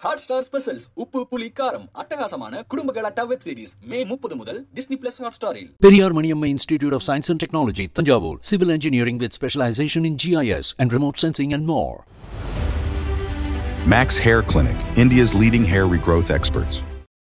Hotstar Specials உப்பு புளி காரம் அட்டகாசமான குடும்ப கலாட்டா வெப் சீரிஸ் மே 30 முதல் Disney Plus Hotstar-இல். Periyar Maniamma Institute of Science and Technology, Thanjavur. Civil Engineering with specialization in GIS and remote sensing and more. Max Hair Clinic, India's leading hair regrowth experts.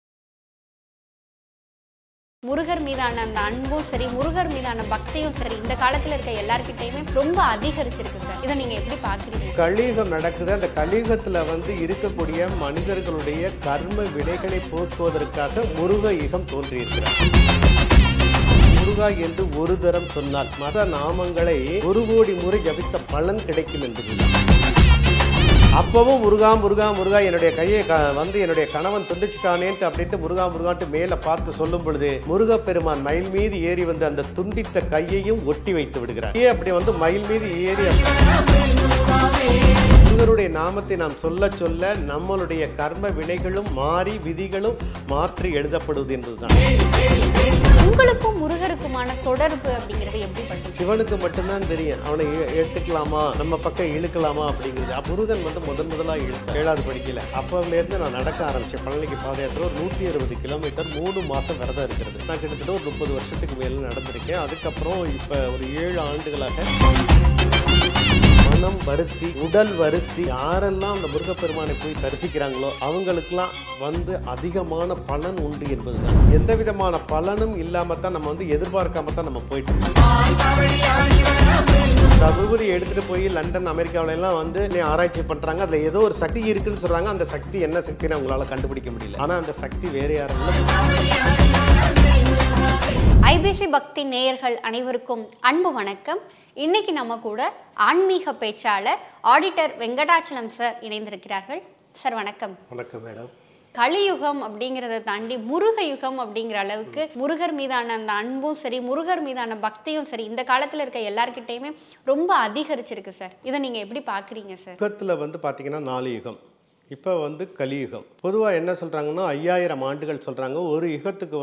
Murugar மீதான அந்த அன்பும் சரி, முருகர் மீதான பக்தியும் சரி, இந்த காலத்துல இருக்க எல்லார்கிட்டயுமே ரொம்ப அதிகரிச்சிருக்கு சார். இதை நீங்க எப்படி பாக்குறீங்க? கலியுகம் நடக்குது. அந்த கலியுகத்துல இருக்கக்கூடிய மனிதர்களுடைய கர்ம வினைகளை போக்குவதற்காக முருக யுகம் தோன்றியிருக்கிறார். முருகா என்று ஒரு தரம் சொன்னால் மத நாமங்களை 1 கோடி முறை ஜபித்த பலன் கிடைக்கும் என்பது. அப்பவும் முருகா முருகா முருகா என்னுடைய கையை என்னுடைய கணவன் துண்டிச்சிட்டானேன்ட்டு அப்படின்ட்டு முருகா முருகான்ட்டு மேலே பார்த்து சொல்லும் பொழுது முருகப்பெருமான் மயில் மீது ஏறி வந்து அந்த துண்டித்த கையையும் ஒட்டி வைத்து விடுகிறார். அப்படி மயில் மீது ஏறி முருகருடைய நாமத்தை நாம் சொல்ல சொல்ல நம்மளுடைய கர்ம வினைகளும் மாறி விதிகளும் மாற்றி எழுதப்படுவது என்பதுதான். உங்களுக்கும் முருகருக்குமான தொடர்பு அப்படிங்கிறது எப்படி பண்ணுறது? சிவனுக்கு மட்டும்தான் தெரியும் அவனை எடுத்துக்கலாமா, நம்ம பக்கம் இழுக்கலாமா அப்படிங்கிறது. முருகன் முதலாக இழுத்தேன். 7வது படிக்கல அப்போலேருந்து நான் நடக்க ஆரம்பிச்சேன். பழனிக்கு பாதயாத்திரை ஒரு 160 கிலோமீட்டர் 3 மாதம் விரதம் இருக்கிறது. நான் கிட்டத்தட்ட ஒரு 30 வருஷத்துக்கு மேலே நடந்திருக்கேன். அதுக்கப்புறம் இப்போ ஒரு 7 ஆண்டுகளாக மனம் வருத்தி உடல் வருத்தி யாரெல்லாம் அந்த முருகப்பெருமானை போய் தரிசிக்கிறாங்களோ அவங்களுக்கெல்லாம் அதிகமான பலன் உண்டு என்பதுதான். எந்த விதமான பலனும் இல்லாம தான் நம்ம எதிர்பார்க்காம தான் நம்ம போயிட்டு தகுதி எடுத்துட்டு போய் லண்டன் அமெரிக்காவில எல்லாம் ஆராய்ச்சி பண்றாங்க. அதுல ஏதோ ஒரு சக்தி இருக்குன்னு சொல்றாங்க. அந்த சக்தி என்ன சக்தின்னு அவங்களால கண்டுபிடிக்க முடியல. ஆனா அந்த சக்தி வேற யாரும் ஐபிசி பக்தி நேயர்கள் அனைவருக்கும் அன்பு வணக்கம். இன்னைக்கு நம்ம கூட ஆன்மீக பேச்சாளர் ஆடிட்டர் வெங்கடாச்சலம் சார் இணைந்திருக்கிறார்கள். சார் வணக்கம். வணக்கம் மேடம். கலியுகம் அப்படிங்கிறத தாண்டி முருக யுகம் அப்படிங்கிற அளவுக்கு முருகர் மீதான அந்த அன்பும் சரி, முருகர் மீதான பக்தியும் சரி, இந்த காலத்துல இருக்க எல்லார்கிட்டயுமே ரொம்ப அதிகரிச்சிருக்கு சார். இதை நீங்க எப்படி பாக்குறீங்க சார்? யுகத்துல பாத்தீங்கன்னா 4 யுகம். இப்போ கலியுகம். பொதுவாக என்ன சொல்கிறாங்கன்னா 5000 ஆண்டுகள் சொல்கிறாங்க. ஒரு யுகத்துக்கு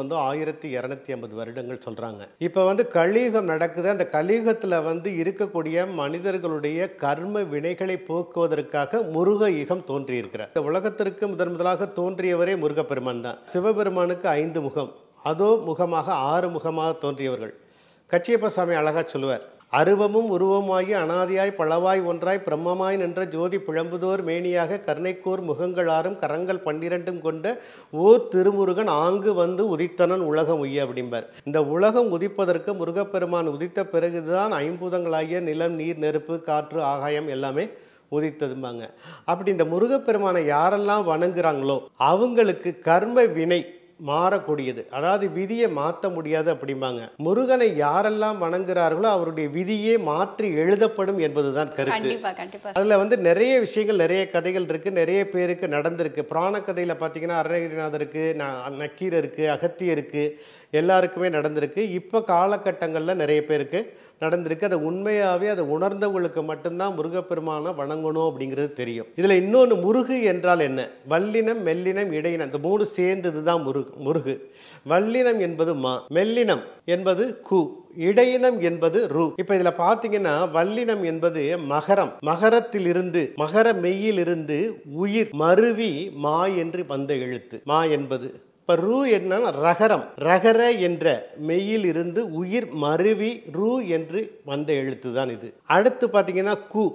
1250 வருடங்கள் சொல்கிறாங்க. இப்போ கலியுகம் நடக்குது. அந்த கலியுகத்தில் இருக்கக்கூடிய மனிதர்களுடைய கர்ம வினைகளை போக்குவதற்காக முருக யுகம் தோன்றியிருக்கிறார். இந்த உலகத்திற்கு முதலாக தோன்றியவரே முருகப்பெருமான் தான். சிவபெருமானுக்கு 5 முகம், அதோ முகமாக 6 முகமாக தோன்றியவர்கள். கச்சியப்ப சாமி அழகாக சொல்லுவார், அருவமும் உருவமாகி அனாதியாய் பலவாய் ஒன்றாய் பிரம்மமாய் நின்ற ஜோதி பிழம்புதோர் மேனியாக கருணைக்கோர் முகங்களாரும் கரங்கள் 12 கொண்ட ஓர் திருமுருகன் ஆங்கு உதித்தனன் உலகம் உய்ய அப்படிம்பார். இந்த உலகம் உதிப்பதற்கு முருகப்பெருமான் உதித்த பிறகுதான் ஐம்பூதங்களாகிய நிலம், நீர், நெருப்பு, காற்று, ஆகாயம் எல்லாமே உதித்ததும்பாங்க. அப்படி இந்த முருகப்பெருமானை யாரெல்லாம் வணங்குறாங்களோ அவங்களுக்கு கர்ம வினை மாறக்கூடியது, அதாவது விதியை மாற்ற முடியாது அப்படிம்பாங்க. முருகனை யாரெல்லாம் வணங்குறார்களோ அவருடைய விதியே மாற்றி எழுதப்படும் என்பதுதான் கருத்து. அதுல நிறைய விஷயங்கள், நிறைய கதைகள் இருக்கு, நிறைய பேருக்கு நடந்திருக்கு. புராண கதையில பாத்தீங்கன்னா அருணகிரிநாதருக்கு, நக்கீரருக்கு, அகத்தியருக்கு எல்லாருக்குமே நடந்திருக்கு. இப்போ காலகட்டங்களில் நிறைய பேருக்கு நடந்திருக்கு. அதை உண்மையாகவே அதை உணர்ந்தவங்களுக்கு மட்டும்தான் முருகப்பெருமானை வணங்கணும் அப்படிங்கிறது தெரியும். இதில் இன்னொன்று, முருகு என்றால் என்ன? வல்லினம், மெல்லினம், இடையினம், இந்த 3 சேர்ந்தது தான் முருகு. வல்லினம் என்பது மா, மெல்லினம் என்பது கு, இடையினம் என்பது ரு. இப்ப இதுல பாத்தீங்கன்னா வல்லினம் என்பது மகரம், மகரத்திலிருந்து மகர மெய்யிலிருந்து உயிர் மருவி மா என்று வந்த எழுத்து மா என்பது. இப்போ ரூ என்ன? ரகரம், ரகர என்ற மெய்யில் இருந்து உயிர் மருவி ரூ என்று வந்த எழுத்து தான் இது. அடுத்து பார்த்தீங்கன்னா கு,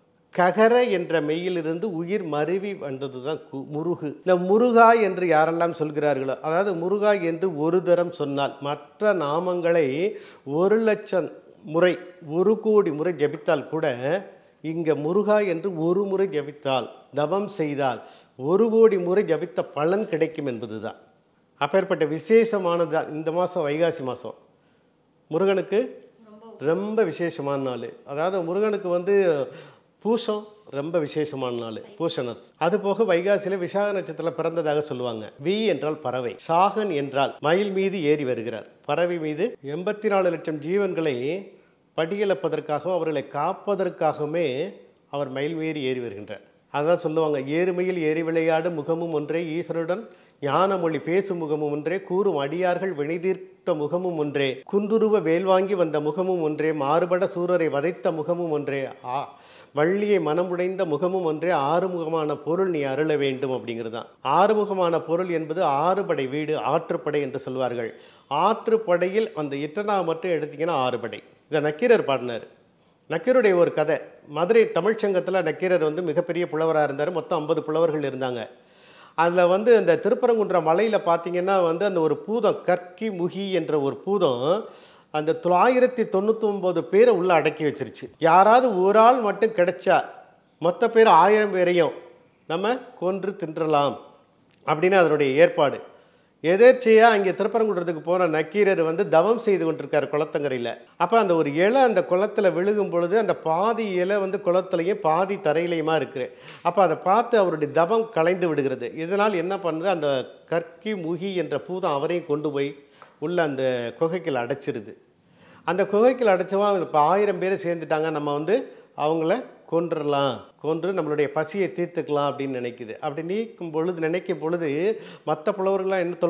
ககர என்ற மெய்யிலிருந்து உயிர் மருவி வந்தது தான் கு, முருகு. இந்த முருகா என்று யாரெல்லாம் சொல்கிறார்களோ, அதாவது முருகா என்று ஒரு தரம் சொன்னால் மற்ற நாமங்களை 1,00,000 முறை 1 கோடி முறை ஜபித்தால் கூட இங்கே முருகா என்று ஒரு முறை ஜபித்தால், தவம் செய்தால் 1 கோடி முறை ஜபித்த பலன் கிடைக்கும் என்பது தான். அப்பேற்பட்ட விசேஷமானது தான் இந்த மாதம், வைகாசி மாதம் முருகனுக்கு ரொம்ப விசேஷமான நாள். அதாவது முருகனுக்கு பூசம் ரொம்ப விசேஷமான நாள், பூசணம். அது போக வைகாசியில் விசாக நட்சத்திரத்தில் பிறந்ததாக சொல்லுவாங்க. வி என்றால் பறவை, சாகன் என்றால் மயில் மீது ஏறி வருகிறார். பறவை மீது 84 லட்சம் ஜீவன்களை படியளப்பதற்காகவும் அவர்களை காப்பதற்காகவுமே அவர் மயில் மீறி ஏறி வருகின்றார். அதான் சொல்லுவாங்க, ஏறுமையில் ஏறி விளையாடு முகமும் ஒன்றே, ஈஸ்வருடன் ஞான மொழி பேசும் முகமும் ஒன்றே, கூறும் அடியார்கள் வினைதீர்த்த முகமும் ஒன்றே, குன்றுருவ வேல் வாங்கி வந்த முகமும் ஒன்றே, மாறுபட சூரரை வதைத்த முகமும் ஒன்றே, வள்ளியை மனமுடைந்த முகமும் ஒன்றே, ஆறுமுகமான பொருள் நீ அருள வேண்டும் அப்படிங்கிறது தான். ஆறுமுகமான பொருள் என்பது ஆறுபடை வீடு, ஆற்றுப்படை என்று சொல்வார்கள். ஆற்றுப்படையில் அந்த இட்டனா மட்டும் எடுத்திங்கன்னா ஆறுபடை. இதை நக்கீரர் பாடினார். நக்கீருடைய ஒரு கதை, மதுரை தமிழ்ச்சங்கத்தில் நக்கீரர் வந்து மிகப்பெரிய புலவராக இருந்தார். மொத்தம் 50 புலவர்கள் இருந்தாங்க. அதில் வந்து அந்த திருப்பரங்குன்ற மலையில் பார்த்தீங்கன்னா வந்து அந்த ஒரு பூதம், கற்கி முகி என்ற ஒரு பூதம் அந்த 999 பேரை உள்ளே அடக்கி வச்சிருச்சு. யாராவது ஒரு ஆள் மட்டும் கிடைச்சா மொத்த பேர் 1000 பேரையும் நம்ம கொன்று தின்றலாம் அப்படின்னு அதனுடைய ஏற்பாடு. எதேர்ச்சியாக அங்கே திருப்பரங்குன்றத்துக்கு போன நக்கீரர் வந்து தவம் செய்து கொண்டிருக்கார் குளத்தங்கரையில். அப்போ அந்த ஒரு இலை அந்த குளத்தில் விழுகும் பொழுது அந்த பாதி இலை வந்து குளத்துலையும் பாதி தரையிலையுமா இருக்குது. அப்போ அதை பார்த்து அவருடைய தவம் கலைந்து விடுகிறது. இதனால் என்ன பண்ணுது, அந்த கற்கி முகி என்ற பூதம் அவரையும் கொண்டு போய் உள்ள அந்த குகைக்குள் அடைச்சிருது. அந்த குகைக்குள் அடைச்சவா இப்போ 1000 பேர் சேர்ந்துட்டாங்க, நம்ம வந்து அவங்கள கொன்றுடலாம், கொன்று நம்மளுடைய பசியை தீர்த்துக்கலாம் அப்படின்னு நினைக்குது. அப்படி நினைக்கும் பொழுது மற்ற புலவர்கள்லாம் என்ன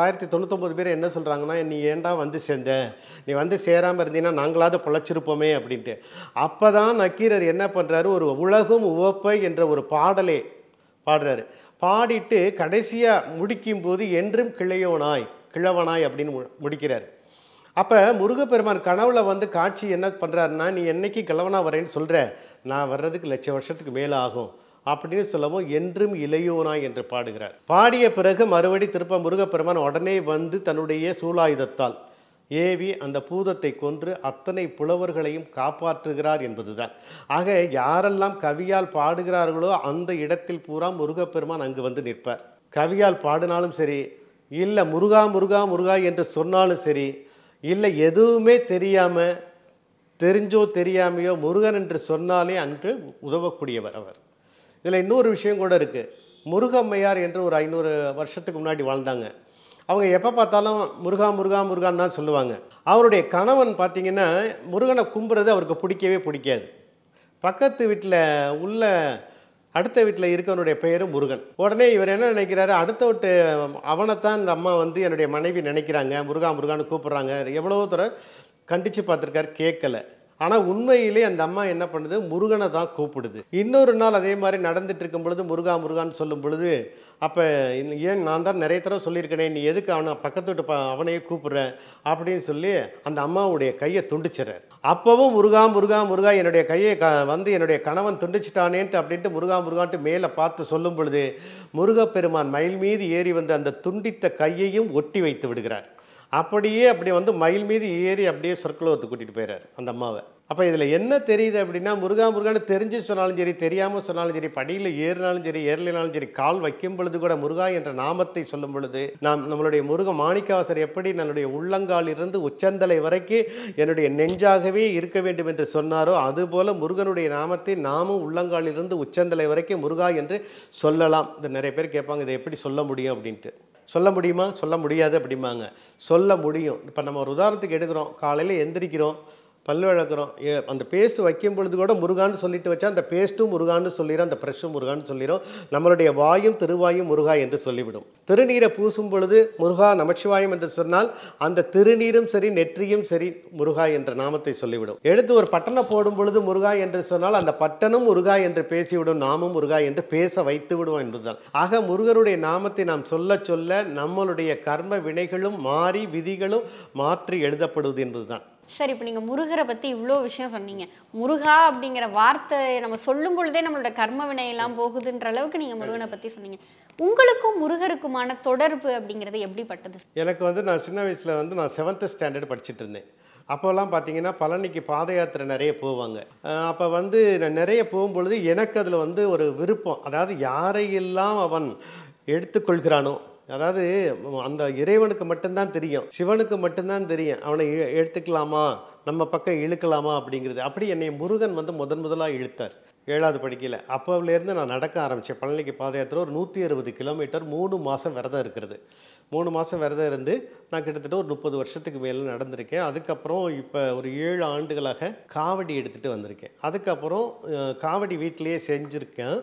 999 பேர் என்ன சொல்கிறாங்கன்னா, நீ ஏன்டா வந்து சேர்ந்த, நீ வந்து சேராமல் இருந்தீங்கன்னா நாங்களாவது பொழைச்சிருப்போமே அப்படின்ட்டு. அப்போ தான் நக்கீரர் என்ன பண்ணுறாரு, ஒரு உலகும் உவப்பை என்ற ஒரு பாடலே பாடுறாரு. பாடிட்டு கடைசியாக முடிக்கும்போது என்றும் கிழவனாய் அப்படின்னு முடிக்கிறார். அப்போ முருகப்பெருமான் கனவுல வந்து காட்சி என்ன பண்ணுறாருன்னா, நீ என்னைக்கு கிழவனா வரேன்னு சொல்கிற, நான் வர்றதுக்கு 1,00,000 வருஷத்துக்கு மேலே ஆகும் அப்படின்னு சொல்லவும் என்றும் இளையோனாய் என்று பாடுகிறார். பாடிய பிறகு மறுபடி திருப்ப முருகப்பெருமான் உடனே வந்து தன்னுடைய சூலாயுதத்தால் ஏவி அந்த பூதத்தை கொன்று அத்தனை புலவர்களையும் காப்பாற்றுகிறார் என்பதுதான். ஆக யாரெல்லாம் கவியால் பாடுகிறார்களோ அந்த இடத்தில் பூரா முருகப்பெருமான் அங்கு வந்து நிற்பார். கவியால் பாடினாலும் சரி, இல்லை முருகா முருகா முருகா என்று சொன்னாலும் சரி, இல்லை எதுவுமே தெரியாமல் தெரிஞ்சோ தெரியாமையோ முருகன் என்று சொன்னாலே அன்று உதவக்கூடியவர் அவர். இதில் இன்னொரு விஷயம் கூட இருக்குது. முருகம்மையார் என்று ஒரு 500 வருஷத்துக்கு முன்னாடி வாழ்ந்தாங்க. அவங்க எப்போ பார்த்தாலும் முருகா முருகா முருகான்னு தான் சொல்லுவாங்க. அவருடைய கணவன் பார்த்திங்கன்னா முருகனை கும்புறது அவருக்கு பிடிக்காது. பக்கத்து வீட்டில் உள்ள அடுத்த வீட்டில் இருக்கவனுடைய பெயர் முருகன். உடனே இவர் என்ன நினைக்கிறாரு, அடுத்த வீட்டு அவனைத்தான் இந்த அம்மா வந்து என்னுடைய மனைவி நினைக்கிறாங்க, முருகா முருகான்னு கூப்பிட்றாங்க. எவ்வளோ தூரம் கண்டித்து பார்த்துருக்காரு, கேட்கலை. ஆனால் உண்மையிலே அந்த அம்மா என்ன பண்ணுது, முருகனை தான் கூப்பிடுது. இன்னொரு நாள் அதே மாதிரி நடந்துட்டு இருக்கும் பொழுது முருகா முருகான்னு சொல்லும் பொழுது, அப்போ ஏன் நான் தான் நிறைய தடவை சொல்லியிருக்கேனே, நீ எதுக்கு அவனை பக்கத்து விட்டு அவனையே கூப்பிட்ற அப்படின்னு சொல்லி அந்த அம்மாவுடைய கையை துண்டிச்சிடறார். அப்போவும் முருகா முருகா முருகா என்னுடைய கையை வந்து என்னுடைய கணவன் துண்டிச்சிட்டானேன்ட்டு அப்படின்ட்டு முருகா முருகான்ட்டு மேலே பார்த்து சொல்லும் பொழுது முருகப்பெருமான் மயில் மீது ஏறி வந்து அந்த துண்டித்த கையையும் ஒட்டி வைத்து விடுகிறார். அப்படி வந்து மயில் மீது ஏறி அப்படியே சொர்க்கலோகத்துக்கு கூட்டிகிட்டு போயிடுறார் அந்த அம்மாவை. அப்போ இதில் என்ன தெரியுது அப்படின்னா, முருகா முருகான்னு தெரிஞ்சு சொன்னாலும் சரி, தெரியாமல் சொன்னாலும் சரி, படியில் ஏறினாலும் சரி, ஏறலினாலும் சரி, கால் வைக்கும் பொழுது கூட முருகா என்ற நாமத்தை சொல்லும் பொழுது நம்மளுடைய முருக மாணிக்கவாசர் எப்படி நம்மளுடைய உள்ளங்கால் இருந்து உச்சந்தலை வரைக்கும் என்னுடைய நெஞ்சாகவே இருக்க வேண்டும் என்று சொன்னாரோ, அதுபோல் முருகனுடைய நாமத்தை நாமும் உள்ளங்காலிலிருந்து உச்சந்தலை வரைக்கும் முருகா என்று சொல்லலாம். இது நிறைய பேர் கேட்பாங்க, இதை எப்படி சொல்ல முடியும் அப்படின்ட்டு. சொல்ல முடியுமா, சொல்ல முடியாது அப்படிம்பாங்க. சொல்ல முடியும். இப்போ நம்ம ஒரு உதாரணத்துக்கு எடுக்கிறோம், காலையில் எந்திரிக்கிறோம், பல்லு விளக்குறோம், அந்த பேஸ்ட் வைக்கும் பொழுது கூட முருகான்னு சொல்லிட்டு வச்சா அந்த பேஸ்ட்டும் முருகான்னு சொல்லிடும், அந்த ப்ரெஷ்ஷும் முருகான்னு சொல்லிடும். நம்மளுடைய வாயும் திருவாயும் முருகா என்று சொல்லிவிடும். திருநீரை பூசும் பொழுது முருகா நமச்சிவாயம் என்று சொன்னால் அந்த திருநீரும் சரி நெற்றியும் சரி முருகா என்ற நாமத்தை சொல்லிவிடும். எடுத்து ஒரு பட்டனை போடும் பொழுது முருகா என்று சொன்னால் அந்த பட்டனும் முருகா என்று பேசிவிடும், நாமும் முருகா என்று பேச வைத்து விடுவோம் என்பதுதான். ஆக முருகனுடைய நாமத்தை நாம் சொல்ல சொல்ல நம்மளுடைய கர்ம வினைகளும் மாறி விதிகளும் மாற்றி எழுதப்படுவது என்பதுதான். சார், இப்போ நீங்கள் முருகரை பற்றி இவ்வளோ விஷயம் சொன்னீங்க. முருகா அப்படிங்கிற வார்த்தை நம்ம சொல்லும் பொழுதே நம்மளோட கர்ம வினையெல்லாம் போகுதுன்ற அளவுக்கு நீங்கள் முருகனை பற்றி சொன்னீங்க. உங்களுக்கும் முருகருக்குமான தொடர்பு அப்படிங்கிறது எப்படிப்பட்டது? எனக்கு வந்து நான் சின்ன வயசில் வந்து நான் 7th ஸ்டாண்டர்ட் படிச்சுட்டு இருந்தேன். அப்போல்லாம் பார்த்தீங்கன்னா பழனிக்கு பாத யாத்திரை நிறைய போவாங்க. அப்போ வந்து நான் நிறைய போகும்பொழுது எனக்கு அதில் வந்து ஒரு விருப்பம், அதாவது யாரையெல்லாம் அவன் எடுத்துக்கொள்கிறானோ, அதாவது அந்த இறைவனுக்கு மட்டும்தான் தெரியும், சிவனுக்கு மட்டும்தான் தெரியும் அவனை எடுத்துக்கலாமா, நம்ம பக்கம் இழுக்கலாமா அப்படிங்கிறது. அப்படி என்னை முருகன் வந்து முதலாக இழுத்தார் 7வது படிக்கையில். அப்போலேருந்து நான் நடக்க ஆரம்பித்தேன். பழனிக்கு பாத யாத்திரை ஒரு 160 கிலோமீட்டர் 3 மாதம் விரதம் இருக்கிறது. 3 மாதம் விரதம் இருந்து நான் கிட்டத்தட்ட ஒரு 30 வருஷத்துக்கு மேலே நடந்திருக்கேன். அதுக்கப்புறம் இப்போ ஒரு 7 ஆண்டுகளாக காவடி எடுத்துகிட்டு வந்திருக்கேன். அதுக்கப்புறம் காவடி வீட்டிலையே செஞ்சுருக்கேன்.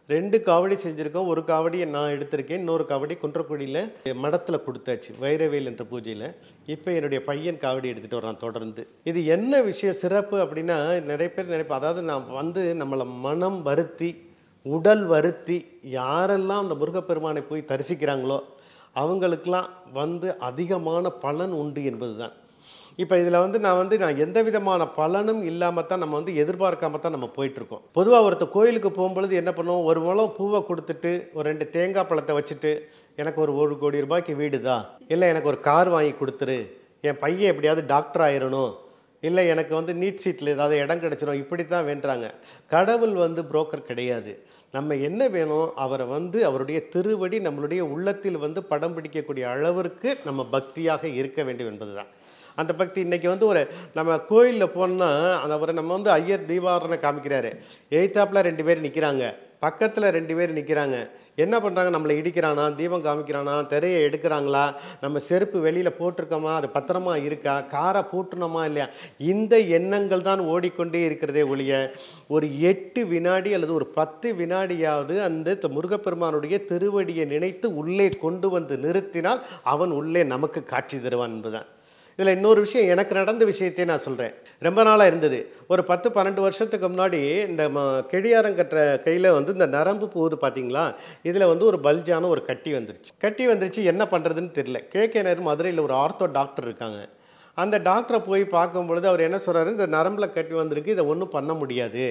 2 காவடி செஞ்சுருக்கோம். ஒரு காவடியை நான் எடுத்திருக்கேன், இன்னொரு காவடி குன்றக்குடியில் மடத்தில் கொடுத்தாச்சு வைரவேல் என்ற பூஜையில். இப்போ என்னுடைய பையன் காவடி எடுத்துகிட்டு வரான் தொடர்ந்து. இது என்ன விஷயம் சிறப்பு அப்படின்னா, நிறைய பேர் நினைப்பேன், அதாவது நான் வந்து நம்மளை மனம் வருத்தி உடல் வருத்தி யாரெல்லாம் அந்த முருகப்பெருமானை போய் தரிசிக்கிறாங்களோ அவங்களுக்கெல்லாம் வந்து அதிகமான பலன் உண்டு என்பது தான். இப்போ இதில் வந்து நான் எந்த விதமான பலனும் இல்லாமல் தான் நம்ம வந்து எதிர்பார்க்காம தான் நம்ம போயிட்டுருக்கோம். பொதுவாக ஒருத்தர் கோயிலுக்கு போகும்பொழுது என்ன பண்ணுவோம், ஒரு முழம் பூவை கொடுத்துட்டு ஒரு 2 தேங்காய் பழத்தை வச்சுட்டு எனக்கு ஒரு 1 கோடி ரூபாய்க்கு வீடுதா, இல்லை எனக்கு ஒரு கார் வாங்கி கொடுத்துரு, என் பையன் எப்படியாவது டாக்டர் ஆயிரணும், இல்லை எனக்கு வந்து நீட் சீட்டில் ஏதாவது இடம் கிடச்சிடும், இப்படி தான் வேண்டுறாங்க. கடவுள் வந்து புரோக்கர் கிடையாது. நம்ம என்ன வேணும், அவரை வந்து அவருடைய திருவடி நம்மளுடைய உள்ளத்தில் வந்து படம் பிடிக்கக்கூடிய அளவிற்கு நம்ம பக்தியாக இருக்க வேண்டும் என்பது தான். அந்த பக்தி இன்றைக்கி வந்து ஒரு நம்ம கோயிலில் போனால் அந்த அவரை நம்ம வந்து ஐயர் தீபாவரணை காமிக்கிறாரு, எய்த்தாப்பில் 2 பேர் நிற்கிறாங்க, பக்கத்தில் 2 பேர் நிற்கிறாங்க, என்ன பண்ணுறாங்க, நம்மளை இடிக்கிறானா, தீபம் காமிக்கிறானா, திரையை எடுக்கிறாங்களா, நம்ம செருப்பு வெளியில் போட்டிருக்கோமா, அது பத்திரமா இருக்கா, காரை பூட்டணுமா இல்லையா, இந்த எண்ணங்கள் தான் ஓடிக்கொண்டே இருக்கிறதே ஒழிய ஒரு 8 வினாடி அல்லது ஒரு 10 வினாடியாவது அந்த முருகப்பெருமானுடைய திருவடியை நினைத்து உள்ளே கொண்டு வந்து நிறுத்தினால் அவன் உள்ளே நமக்கு காட்சி தருவான் என்பதுதான். இதில் இன்னொரு விஷயம், எனக்கு நடந்த விஷயத்தையே நான் சொல்கிறேன். ரொம்ப நாளாக இருந்தது, ஒரு 10-12 வருஷத்துக்கு முன்னாடி இந்த கெடியாரம் கட்டுற கையில் வந்து இந்த நரம்பு போகுது பார்த்தீங்களா, இதில் வந்து ஒரு பல்ஜான ஒரு கட்டி வந்துருச்சு. என்ன பண்ணுறதுன்னு தெரியல. கேகேஆர் மதுரையில் ஒரு ஆர்த்தோ டாக்டர் இருக்காங்க. அந்த டாக்டரை போய் பார்க்கும்பொழுது அவர் என்ன சொல்கிறாரு, இந்த நரம்பில் கட்டி வந்திருக்கு, இதை ஒன்றும் பண்ண முடியாது,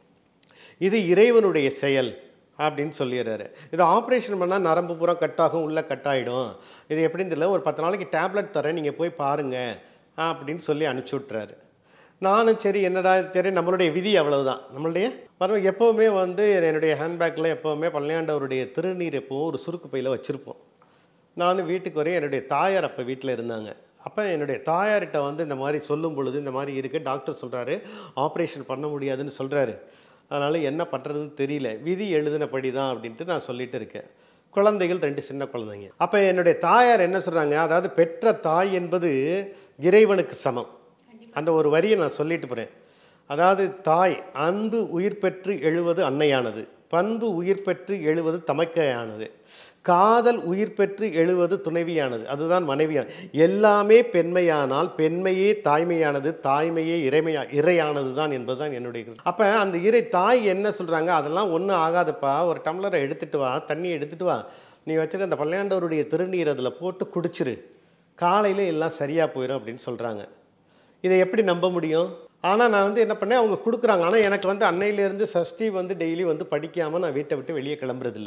இது இறைவனுடைய செயல் அப்படின்னு சொல்லிடுறாரு. இது ஆப்ரேஷன் பண்ணால் நரம்பு பூரா கட்டாகும், உள்ளே கட்டாயிடும், இது எப்படின்னு தெரியல, ஒரு 10 நாளைக்கு டேப்லெட் தரேன், நீங்கள் போய் பாருங்கள் அப்படின்னு சொல்லி அனுப்பிச்சி விட்றாரு. நானும் சரி என்னடா சரி நம்மளுடைய விதி அவ்வளவுதான். நம்மளுடைய எப்போவுமே வந்து என்னுடைய ஹேண்ட்பேக்கில் எப்போவுமே பழனியாண்டவருடைய திருநீர் எப்போவும் ஒரு சுருக்கு பையில் வச்சுருப்போம். நானும் வீட்டுக்கு வரையும் என்னுடைய தாயார் அப்போ வீட்டில் இருந்தாங்க. அப்போ என்னுடைய தாயார்கிட்ட வந்து இந்த மாதிரி சொல்லும் பொழுது, இந்த மாதிரி இருக்குது, டாக்டர் சொல்கிறாரு ஆப்ரேஷன் பண்ண முடியாதுன்னு சொல்கிறாரு, அதனால் என்ன பண்ணுறதுன்னு தெரியல, விதி எழுதினபடி தான் அப்படின்ட்டு நான் சொல்லிட்டு இருக்கேன். குழந்தைகள் 2 சின்ன குழந்தைங்க. அப்போ என்னுடைய தாயார் என்ன சொல்கிறாங்க, அதாவது பெற்ற தாய் என்பது இறைவனுக்கு சமம். அந்த ஒரு வரியை நான் சொல்லிட்டு போகிறேன். அதாவது தாய் அன்பு உயிர் பெற்று எழுவது அன்னையானது, பண்பு உயிர் பெற்று எழுவது தமக்கையானது, காதல் உயிர் பெற்று எழுவது துணைவியானது, அதுதான் மனைவியானது. எல்லாமே பெண்மையானால் பெண்மையே தாய்மையானது, தாய்மையே இறையானது தான் என்பதுதான் என்னுடைய. அப்போ அந்த இறை தாய் என்ன சொல்கிறாங்க, அதெல்லாம் ஒன்றும் ஆகாதுப்பா, ஒரு டம்ளரை எடுத்துகிட்டு வா, தண்ணியை எடுத்துகிட்டு வா, நீ வச்சுருக்க அந்த பழனியாண்டவருடைய திருநீர் அதில் போட்டு குடிச்சிரு, காலையில் எல்லாம் சரியாக போயிடும் அப்படின்னு சொல்கிறாங்க. இதை எப்படி நம்ப முடியும்? ஆனால் நான் வந்து என்ன பண்ணேன், அவங்க கொடுக்குறாங்க. ஆனால் எனக்கு வந்து அன்னையிலேருந்து சஷ்டி வந்து டெய்லி வந்து படிக்காமல் நான் வீட்டை விட்டு வெளியே கிளம்புறதில்ல.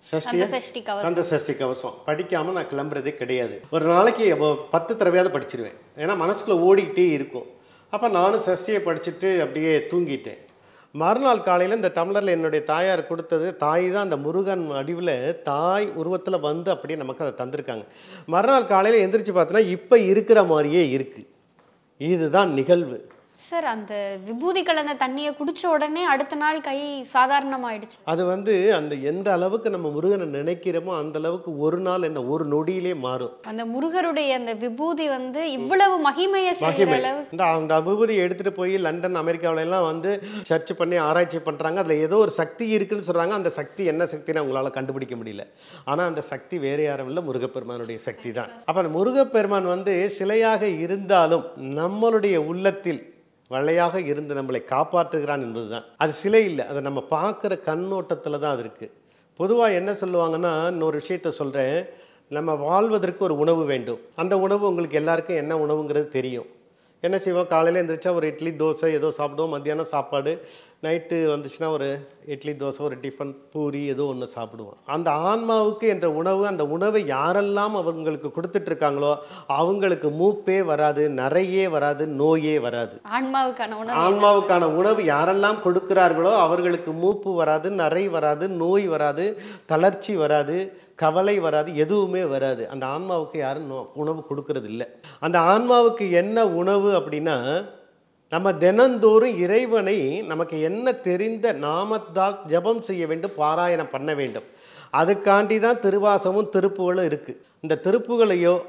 அந்த சஷ்டி கவசம் படிக்காமல் நான் கிளம்புறதே கிடையாது. ஒரு நாளைக்கு 10 தடவையாவது படிச்சிருவேன், ஏன்னா மனசுக்குள்ளே ஓடிக்கிட்டே இருக்கும். அப்போ நானும் சஷ்டியை படிச்சுட்டு அப்படியே தூங்கிட்டேன். மறுநாள் காலையில் இந்த டம்ளரில் என்னுடைய தாயார் கொடுத்தது, தாய் தான் அந்த முருகன் அடிவில் தாய் உருவத்தில் வந்து அப்படியே நமக்கு அதை தந்திருக்காங்க. மறுநாள் காலையில் எந்திரிச்சு பார்த்தோன்னா இப்போ இருக்கிற மாதிரியே இருக்குது. இதுதான் நிகழ்வு. சார், அந்த விபூதி கலந்த தண்ணியை குடிச்ச உடனே அடுத்த நாள் கை சாதாரணமாயிடுச்சு. அது வந்து அந்த எந்த அளவுக்கு நம்ம முருகனை நினைக்கிறோமோ அந்த அளவுக்கு ஒரு நாள் என்ன ஒரு நொடியிலே மாறும். அந்த முருகருடைய அந்த விபூதி வந்து இவ்வளவு மகிமையை அந்த விபூதியை எடுத்துட்டு போய் லண்டன் அமெரிக்காவில எல்லாம் வந்து சர்ச் பண்ணி ஆராய்ச்சி பண்றாங்க. அதுல ஏதோ ஒரு சக்தி இருக்குன்னு சொல்றாங்க. அந்த சக்தி என்ன சக்தின்னு அவங்களால கண்டுபிடிக்க முடியல. ஆனா அந்த சக்தி வேற யாரும் இல்லை, முருகப்பெருமானுடைய சக்தி தான். அப்ப அந்த முருகப்பெருமான் வந்து சிலையாக இருந்தாலும் நம்மளுடைய உள்ளத்தில் வளையாக இருந்து நம்மளை காப்பாற்றுகிறான் என்பதுதான். அது சிலை இல்லை, அதை நம்ம பார்க்குற கண்ணோட்டத்தில் தான் அது இருக்குது. பொதுவாக என்ன சொல்லுவாங்கன்னா, இன்னொரு விஷயத்த சொல்கிறேன், நம்ம வாழ்வதற்கு ஒரு உணவு வேண்டும். அந்த உணவு உங்களுக்கு எல்லாருக்கும் என்ன உணவுங்கிறது தெரியும். என்ன செய்வோம், காலையில் எழுந்திரிச்சா ஒரு இட்லி தோசை ஏதோ சாப்பிடுவோம், மத்தியானம் சாப்பாடு, நைட்டு வந்துச்சுன்னா ஒரு இட்லி தோசை, ஒரு டிஃபன் பூரி ஏதோ ஒன்று சாப்பிடுவோம். அந்த ஆன்மாவுக்கு என்ற உணவு, அந்த உணவை யாரெல்லாம் அவங்களுக்கு கொடுத்துட்ருக்காங்களோ அவங்களுக்கு மூப்பே வராது, நிறையே வராது, நோயே வராது. ஆன்மாவுக்கான உணவு யாரெல்லாம் கொடுக்கிறார்களோ அவர்களுக்கு மூப்பு வராது, நிறை வராது, நோய் வராது, தளர்ச்சி வராது, கவலை வராது, எதுவுமே வராது. அந்த ஆன்மாவுக்கு யாரும் உணவு கொடுக்கறது இல்லை. அந்த ஆன்மாவுக்கு என்ன உணவு அப்படின்னா, நம்ம தினந்தோறும் இறைவனை நமக்கு என்ன தெரிந்த நாமத்தால் ஜபம் செய்ய வேண்டும், பாராயணம் பண்ண வேண்டும். அதுக்காண்டி தான் திருவாசமும் திருப்புகளும் இருக்குது. இந்த திருப்புகளையோ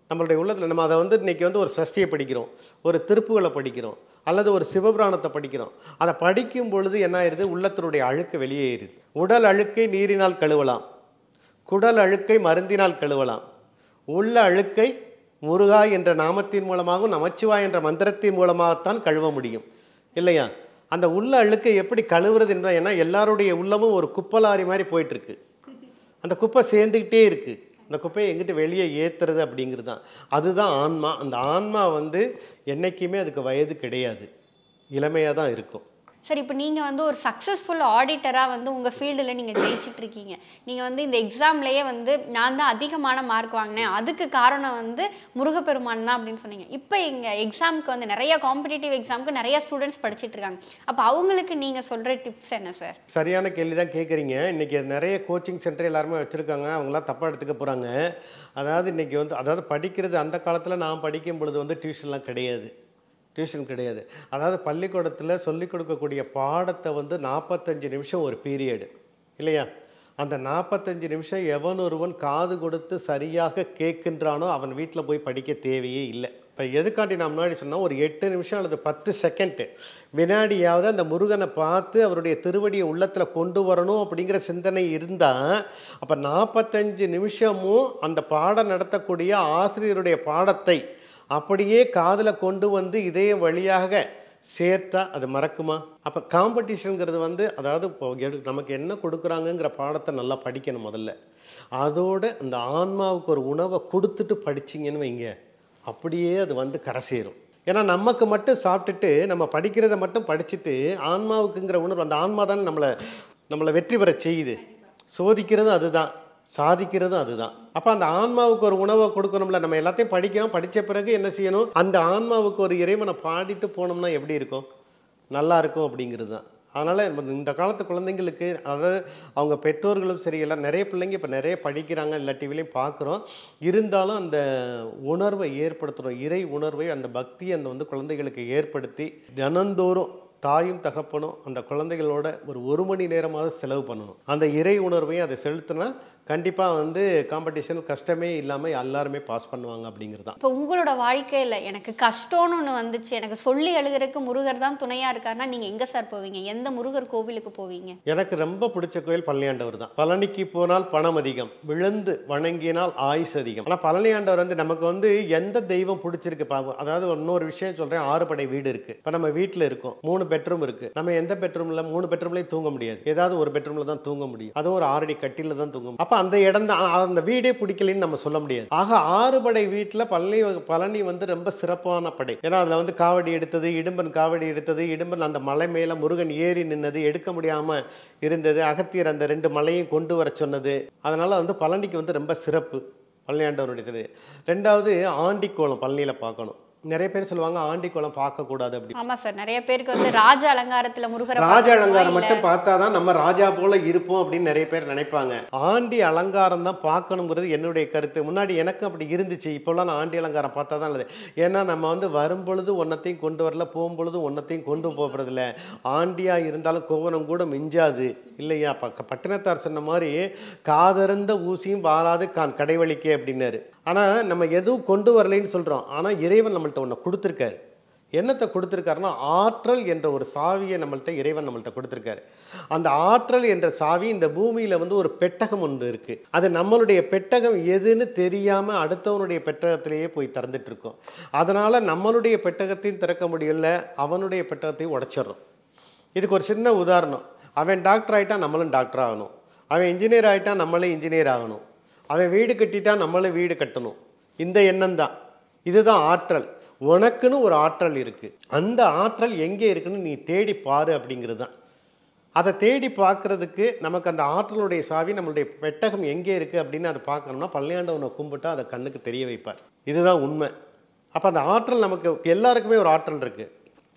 நம்மளுடைய உள்ளத்தில் நம்ம அதை வந்து இன்றைக்கி வந்து ஒரு சஷ்டியை படிக்கிறோம், ஒரு திருப்புகளை படிக்கிறோம், அல்லது ஒரு சிவபுராணத்தை படிக்கிறோம். அதை படிக்கும் பொழுது என்ன ஆயிடுது, உள்ளத்தினுடைய அழுக்கு வெளியேறுது. உடல் அழுக்கை நீரினால் கழுவலாம், குடல் அழுக்கை மருந்தினால் கழுவலாம், உள்ள அழுக்கை முருகா என்ற நாமத்தின் மூலமாகவும் நமச்சிவாய் என்ற மந்திரத்தின் மூலமாகத்தான் கழுவ முடியும் இல்லையா? அந்த உள்ள அழுக்கை எப்படி கழுவுறது என்றால், ஏன்னா எல்லாருடைய உள்ளமும் ஒரு குப்பலாரி மாதிரி போயிட்டுருக்கு. அந்த குப்பை சேர்ந்துக்கிட்டே இருக்குது. அந்த குப்பையை எங்கிட்ட வெளியே ஏற்றுறது அப்படிங்கிறது தான், அதுதான் ஆன்மா. அந்த ஆன்மா வந்து என்றைக்குமே அதுக்கு வயது கிடையாது, இளமையாக தான் இருக்கும். சார், இப்போ நீங்கள் வந்து ஒரு சக்ஸஸ்ஃபுல் ஆடிட்டராக வந்து உங்கள் ஃபீல்டில் நீங்கள் ஜெயிச்சுட்டு இருக்கீங்க. நீங்கள் வந்து இந்த எக்ஸாம்லேயே வந்து நான் தான் அதிகமான மார்க் வாங்கினேன், அதுக்கு காரணம் வந்து முருகப்பெருமான் தான் அப்படின்னு சொன்னீங்க. இப்போ எங்கள் எக்ஸாமுக்கு வந்து நிறைய காம்படிட்டிவ் எக்ஸாமுக்கு நிறைய ஸ்டூடெண்ட்ஸ் படிச்சுட்டு இருக்காங்க. அப்போ அவங்களுக்கு நீங்கள் சொல்கிற டிப்ஸ் என்ன சார்? சரியான கேள்வி தான் கேட்குறீங்க. இன்றைக்கி நிறைய கோச்சிங் சென்டர் எல்லாருமே வச்சுருக்காங்க, அவங்களாம் தப்பாக எடுத்துக்க போகிறாங்க. அதாவது இன்றைக்கி வந்து அதாவது படிக்கிறது, அந்த காலத்தில் நான் படிக்கும் பொழுது வந்து டியூஷன்லாம் கிடையாது, டியூஷன் கிடையாது. அதாவது பள்ளிக்கூடத்தில் சொல்லிக் கொடுக்கக்கூடிய பாடத்தை வந்து 45 நிமிஷம் ஒரு பீரியடு இல்லையா? அந்த 45 நிமிஷம் எவன் ஒருவன் காது கொடுத்து சரியாக கேட்கின்றானோ அவன் வீட்டில் போய் படிக்க தேவையே இல்லை. இப்போ எதுக்காண்டி நான் முன்னாடி சொன்னால், ஒரு 8 நிமிஷம் அல்லது 10 செகண்டு வினாடியாவது அந்த முருகனை பார்த்து அவருடைய திருவடியை உள்ளத்தில் கொண்டு வரணும் அப்படிங்கிற சிந்தனை இருந்தால், அப்போ 45 நிமிஷமும் அந்த பாடம் நடத்தக்கூடிய ஆசிரியருடைய பாடத்தை அப்படியே காதில் கொண்டு வந்து இதே வழியாக சேர்த்தா அது மறக்குமா? அப்போ காம்படிஷனுங்கிறது வந்து, அதாவது இப்போ நமக்கு என்ன கொடுக்குறாங்கங்கிற பாடத்தை நல்லா படிக்கணும் முதல்ல. அதோடு அந்த ஆன்மாவுக்கு ஒரு உணவை கொடுத்துட்டு படிச்சிங்கன்னு வைங்க, அப்படியே அது வந்து கரை சேரும். ஏன்னா நமக்கு மட்டும் சாப்பிட்டுட்டு நம்ம படிக்கிறத மட்டும் படிச்சுட்டு ஆன்மாவுக்குங்கிற உணர்வு, அந்த ஆன்மா தான் நம்மளை வெற்றி பெற செய்யுது. சோதிக்கிறதும் அதுதான், சாதிக்கிறதும் அதுதான். அப்போ அந்த ஆன்மாவுக்கு ஒரு உணவை கொடுக்கணும்ல. நம்ம எல்லாத்தையும் படிக்கிறோம், படித்த பிறகு என்ன செய்யணும், அந்த ஆன்மாவுக்கு ஒரு இறைவனை பாடிட்டு போனோம்னா எப்படி இருக்கும், நல்லா இருக்கும் அப்படிங்கிறது தான். அதனால் இந்த காலத்து குழந்தைங்களுக்கு, அதாவது அவங்க பெற்றோர்களும் சரி, எல்லாம் நிறைய பிள்ளைங்க இப்போ நிறைய படிக்கிறாங்க, எல்லா டிவிலையும் பார்க்குறோம். இருந்தாலும் அந்த உணர்வை ஏற்படுத்தணும், இறை உணர்வை, அந்த பக்தியை அந்த வந்து குழந்தைகளுக்கு ஏற்படுத்தி தினந்தோறும் தாயும் தகப்பனும் அந்த குழந்தைகளோட ஒரு மணி நேரமாவது செலவு பண்ணணும். அந்த இறை உணர்வையும் அதை செலுத்தினா கண்டிப்பாக வந்து காம்படிஷன் கஷ்டமே இல்லாமல் எல்லாருமே பாஸ் பண்ணுவாங்க அப்படிங்கிறது தான். இப்போ உங்களோட வாழ்க்கையில் எனக்கு கஷ்டம்னு ஒன்று வந்துச்சு, எனக்கு சொல்லி எழுதுறதுக்கு முருகர் தான் துணையாக இருக்காருன்னா நீங்கள் எங்கே சார் போவீங்க? எந்த முருகர் கோவிலுக்கு போவீங்க? எனக்கு ரொம்ப பிடிச்ச கோயில் பழனியாண்டவர் தான். பழனிக்கு போனால் பணம் அதிகம், விழுந்து வணங்கினால் ஆயுசு அதிகம். ஆனால் பழனியாண்டவர் வந்து நமக்கு வந்து எந்த தெய்வம் பிடிச்சிருக்கு பாவம். அதாவது இன்னொரு விஷயம் சொல்கிறேன், 6 படை வீடு இருக்குது. இப்போ நம்ம வீட்டில் இருக்கோம், 3 பெட்ரூம் இருக்குது. நம்ம எந்த பெட்ரூமில் 3 பெட்ரூம்லையும் தூங்க முடியாது, ஏதாவது ஒரு பெட்ரூமில் தான் தூங்க முடியும், அதுவும் ஒரு 6 அடி கட்டியில் தான் தூங்க. அப்போ அந்த இடம் தான், அந்த வீடே பிடிக்கலன்னு நம்ம சொல்ல முடியாது. ஆக 6 படை வீட்டில் பழனி வந்து ரொம்ப சிறப்பான படை. ஏன்னா அதில் வந்து காவடி எடுத்தது, இடும்பன் காவடி எடுத்தது, இடும்பன் அந்த மலை மேலே முருகன் ஏறி நின்னது, எடுக்க முடியாமல் இருந்தது, அகத்தியர் அந்த 2 மலையும் கொண்டு வர சொன்னது. அதனால் வந்து பழனிக்கு வந்து ரொம்ப சிறப்பு பழனியாண்டவருடைய. 2வது ஆண்டிக்கோலம் பழனியில் பார்க்கணும். நிறைய பேர் சொல்லுவாங்க ஆண்டிக்கோலம் பார்க்கக்கூடாது அப்படி. ஆமாம் சார், நிறைய பேருக்கு வந்து ராஜ அலங்காரத்தில் முருகர், ராஜ அலங்காரம் மட்டும் பார்த்தா தான் நம்ம ராஜா போல இருப்போம் அப்படின்னு நிறைய பேர் நினைப்பாங்க. ஆண்டி அலங்காரம் தான் பார்க்கணுங்கிறது என்னுடைய கருத்து. முன்னாடி எனக்கு அப்படி இருந்துச்சு, இப்போலாம் நான் ஆண்டி அலங்காரம் பார்த்தா தான் நல்லது. ஏன்னா நம்ம வந்து வரும்பொழுது ஒன்றத்தையும் கொண்டு வரல, போகும்பொழுது ஒன்றத்தையும் கொண்டு போகிறதில்ல. ஆண்டியாக இருந்தாலும் கோவனம் கூட மிஞ்சாது இல்லையா? பட்டினத்தார் சொன்ன மாதிரி காதருந்த ஊசியும் வாராது கடைவழிக்கே அப்படின்னாரு. ஆனால் நம்ம எதுவும் கொண்டு வரலைன்னு சொல்கிறோம், ஆனால் இறைவன் நம்மள்ட்ட ஒன்று கொடுத்துருக்காரு. என்னத்தை கொடுத்துருக்காருன்னா, ஆற்றல் என்ற ஒரு சாவியை இறைவன் நம்மள்ட்ட கொடுத்துருக்காரு. அந்த ஆற்றல் என்ற சாவி இந்த பூமியில் வந்து ஒரு பெட்டகம் ஒன்று இருக்குது. அது நம்மளுடைய பெட்டகம் எதுன்னு தெரியாமல் அடுத்தவனுடைய பெட்டகத்திலேயே போய் திறந்துட்டு இருக்கோம். அதனால் நம்மளுடைய பெட்டகத்தையும் திறக்க முடியல, அவனுடைய பெட்டகத்தையும் உடைச்சிட்றோம். இதுக்கு ஒரு சின்ன உதாரணம், அவன் டாக்டர் ஆகிட்டான், நம்மளும் டாக்டர் ஆகணும். அவன் இன்ஜினியர் ஆகிட்டான், நம்மளும் இன்ஜினியர் ஆகணும். அவன் வீடு கட்டிட்டான், நம்மளும் வீடு கட்டணும். இந்த எண்ணம் தான், இதுதான் ஆற்றல். உனக்குன்னு ஒரு ஆற்றல் இருக்குது, அந்த ஆற்றல் எங்கே இருக்குன்னு நீ தேடி பாரு அப்படிங்கிறது தான். அதை தேடி பார்க்குறதுக்கு நமக்கு அந்த ஆற்றலுடைய சாவி நம்மளுடைய பெட்டகம் எங்கே இருக்குது அப்படின்னு அதை பார்க்கணும்னா பழனியாண்டவனை கும்பிட்டா அதை கண்ணுக்கு தெரிய வைப்பார். இதுதான் உண்மை. அப்போ அந்த ஆற்றல் நமக்கு எல்லாருக்குமே ஒரு ஆற்றல் இருக்குது.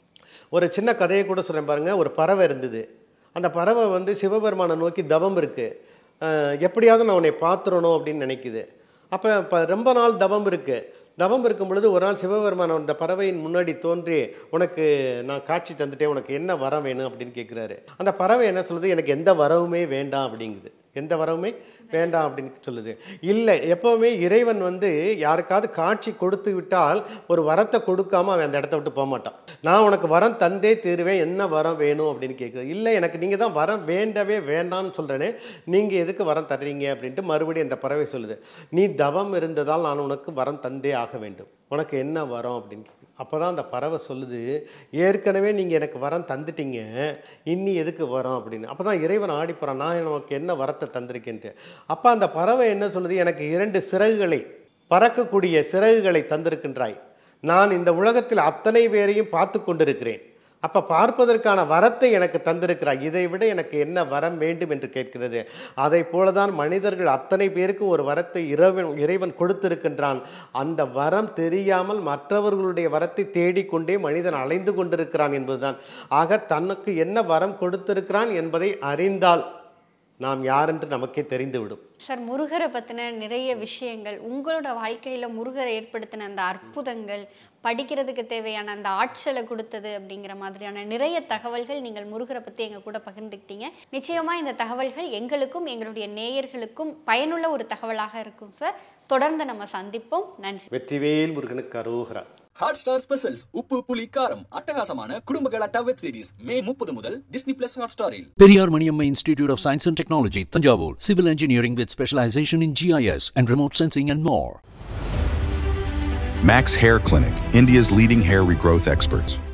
ஒரு சின்ன கதையை கூட சொல்கிறேன் பாருங்கள். ஒரு பறவை இருந்தது. அந்த பறவை வந்து சிவபெருமானை நோக்கி தவம் இருக்குது, எப்படியாவது நான் உன்னை பார்த்துடணும் அப்படின்னு நினைக்குது. அப்போ ரொம்ப நாள் தவம் இருக்குது. தவம் இருக்கும் பொழுது ஒரு நாள் சிவபெருமான் அந்த பறவையின் முன்னாடி தோன்றி, உனக்கு நான் காட்சி தந்துட்டேன், உனக்கு என்ன வரம் வேணும் அப்படின்னு கேட்குறாரு. அந்த பறவை என்ன சொல்லுது, எனக்கு எந்த வரவுமே வேண்டாம் அப்படிங்குது. எந்த வரவுமே வேண்டாம் அப்படின்னு சொல்லுது. இல்லை, எப்போவுமே இறைவன் வந்து யாருக்காவது காட்சி கொடுத்து விட்டால் ஒரு வரத்தை கொடுக்காம அவன் அந்த இடத்த விட்டு போக மாட்டான். நான் உனக்கு வரம் தந்தே தீருவேன், என்ன வரம் வேணும் அப்படின்னு கேட்குது. இல்லை, எனக்கு நீங்கள் தான் வரம் வேண்டவே வேண்டான்னு சொல்கிறேனே, நீங்கள் எதுக்கு வரம் தர்றீங்க அப்படின்ட்டு மறுபடியும் அந்த பறவை சொல்லுது. நீ தவம் இருந்ததால் நான் உனக்கு வரம் தந்தே ஆக வேண்டும், உனக்கு என்ன வரம் அப்படின்னு. அப்போ தான் அந்த பறவை சொல்லுது, ஏற்கனவே நீங்கள் எனக்கு வரம் தந்துட்டீங்க, இன்னி எதுக்கு வரோம் அப்படின்னு. அப்போ தான் இறைவன் ஆடிப்போகிறான், நான் உனக்கு என்ன வரத்தை தந்திருக்கேன்ட்டு. அப்போ அந்த பறவை என்ன சொல்லுது, எனக்கு 2 சிறகுகளை, பறக்கக்கூடிய சிறகுகளை தந்திருக்கின்றாய், நான் இந்த உலகத்தில் அத்தனை பேரையும் பார்த்து கொண்டிருக்கிறேன், அப்போ பார்ப்பதற்கான வரத்தை எனக்கு தந்திருக்கிறாய், இதை விட எனக்கு என்ன வரம் வேண்டும் என்று கேட்கிறது. அதை போலதான் மனிதர்கள் அத்தனை பேருக்கும் ஒரு வரத்தை இறைவன் கொடுத்திருக்கின்றான். அந்த வரம் தெரியாமல் மற்றவர்களுடைய வரத்தை தேடிக்கொண்டே மனிதன் அலைந்து கொண்டிருக்கிறான் என்பதுதான். ஆக தனக்கு என்ன வரம் கொடுத்திருக்கிறான் என்பதை அறிந்தால் நாம் யார் என்று நமக்கே தெரிந்துவிடும். சார், முருகரை பற்றின நிறைய விஷயங்கள், உங்களோட வாழ்க்கையில் முருகரை ஏற்படுத்தின அந்த அற்புதங்கள், படிக்கிறதுக்கு தேவையான அந்த ஆற்றலை கொடுத்தது அப்படிங்கிற மாதிரியான நிறைய தகவல்கள் நீங்கள் முருகரை பற்றி எங்கள் கூட பகிர்ந்துக்கிட்டீங்க. நிச்சயமாக இந்த தகவல்கள் எங்களுக்கும் எங்களுடைய நேயர்களுக்கும் பயனுள்ள ஒரு தகவலாக இருக்கும் சார். தொடர்ந்து நம்ம சந்திப்போம். நன்றி. வெற்றிவேல் முருகனுக்கு அரோகரா. ஹாட்ஸ்டார் ஸ்பெஷல்ஸ் உப்பு புளி காரம் அட்டகாசமான குடும்ப கலாட்டா வெப் சீரிஸ் மே 30 முதல் டிஸ்னி பிளஸ் ஹாட்ஸ்டாரில். Periyar Maniamma Institute of Science and Technology, Tanjavur. Civil engineering with specialization in GIS and remote sensing and more. Max Hair Clinic, India's leading hair regrowth experts.